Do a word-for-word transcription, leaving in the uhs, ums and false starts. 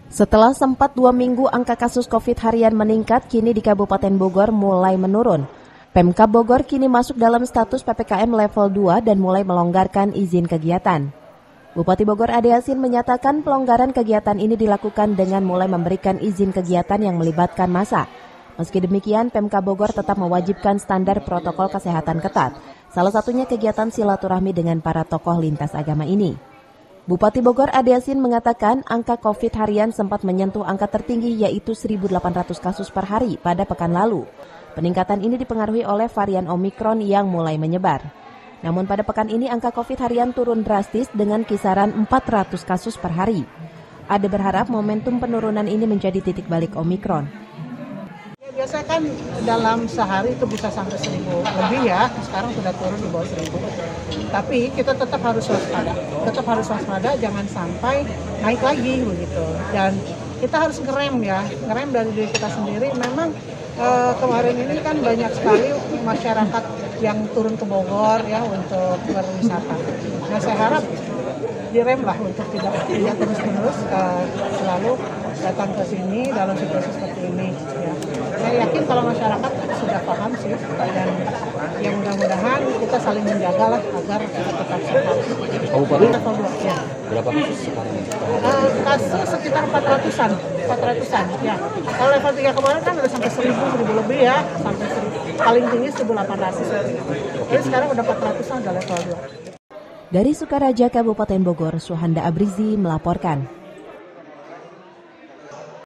Setelah sempat dua minggu angka kasus COVID harian meningkat, kini di Kabupaten Bogor mulai menurun. Pemkab Bogor kini masuk dalam status P P K M level dua dan mulai melonggarkan izin kegiatan. Bupati Bogor Ade Yasin menyatakan pelonggaran kegiatan ini dilakukan dengan mulai memberikan izin kegiatan yang melibatkan massa. Meski demikian, Pemkab Bogor tetap mewajibkan standar protokol kesehatan ketat. Salah satunya kegiatan silaturahmi dengan para tokoh lintas agama ini. Bupati Bogor Ade Yasin mengatakan angka COVID harian sempat menyentuh angka tertinggi yaitu seribu delapan ratus kasus per hari pada pekan lalu. Peningkatan ini dipengaruhi oleh varian Omikron yang mulai menyebar. Namun pada pekan ini angka COVID harian turun drastis dengan kisaran empat ratus kasus per hari. Ade berharap momentum penurunan ini menjadi titik balik Omikron. Biasanya kan dalam sehari itu bisa sampai seribu lebih ya, sekarang sudah turun di bawah seribu. Tapi kita tetap harus waspada, tetap harus waspada, jangan sampai naik lagi begitu. Dan kita harus ngerem ya, ngerem dari diri kita sendiri. Memang eh, kemarin ini kan banyak sekali masyarakat yang turun ke Bogor ya untuk berwisata. Nah saya harap direm lah untuk tidak tidak terus-menerus uh, selalu datang ke sini dalam situasi seperti ini. Ya. Saya yakin kalau masyarakat sudah paham sih, dan yang mudah-mudahan kita saling menjaga lah agar kita tetap sehat. Kabupaten ya. Berapa kasus sekarang? Uh, kasus sekitar empat ratusan, empat ratusan ya. Kalau level tiga kemarin kan udah sampai seribu, seribu lebih ya, sampai seribu. Paling tinggi seribu delapan ratus. Jadi sekarang udah empat ratusan udah level dua. Dari Sukaraja, Kabupaten Bogor, Suhanda Abrizi melaporkan.